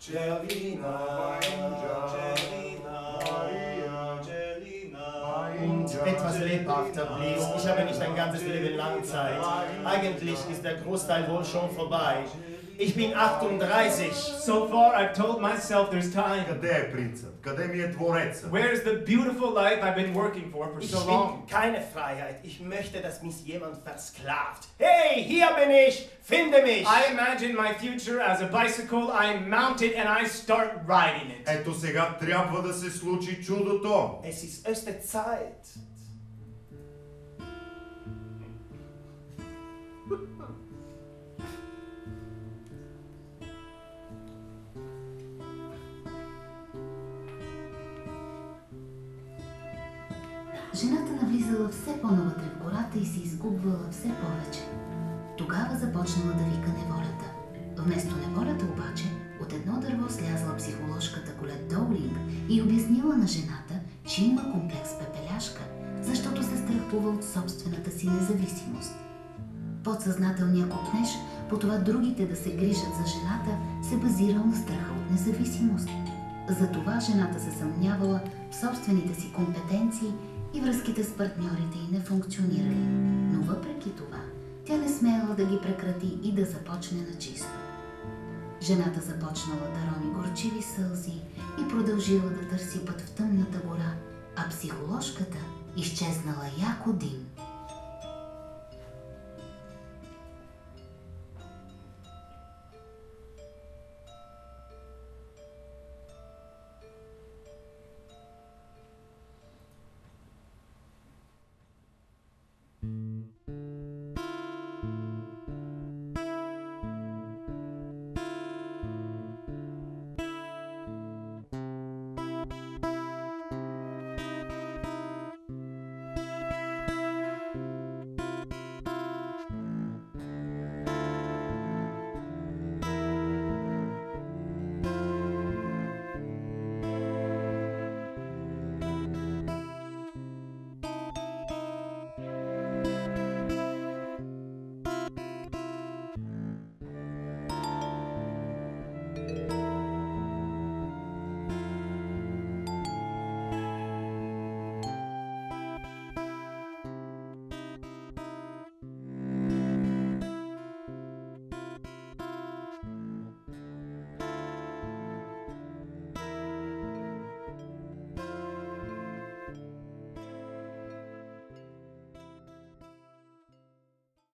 Und etwas lebhafter, please. Ich habe nicht ein ganzes Leben lang Zeit. Eigentlich ist der Großteil wohl schon vorbei. Ich bin 38. So far, I've told myself there's time. Къде е принцът? Къде ми е творецът? Where's the beautiful life I've been working for Ich so long? will keine Freiheit. Ich möchte, dass mich jemand versklavt. Hey, hier bin ich! Finde mich! I imagine my future as a bicycle. I mount it and I start riding it. Ето сега трябва да се случи чудото. Es ist höchste Zeit. Жената навлизала все по-навътре в гората и се изгубвала все повече. Тогава започнала да вика неволята. Вместо неволята обаче, от едно дърво слязла психоложката Колет Доулинг и обяснила на жената, че има комплекс пепеляшка, защото се страхува от собствената си независимост. Подсъзнателният копнеж, по това другите да се грижат за жената, се базирал на страха от независимост. Затова жената се съмнявала в собствените си компетенции и връзките с партньорите й не функционирали. Но въпреки това, тя не смеяла да ги прекрати и да започне на чисто. Жената започнала да рони горчиви сълзи и продължила да търси път в тъмната гора, а психоложката изчезнала як дим.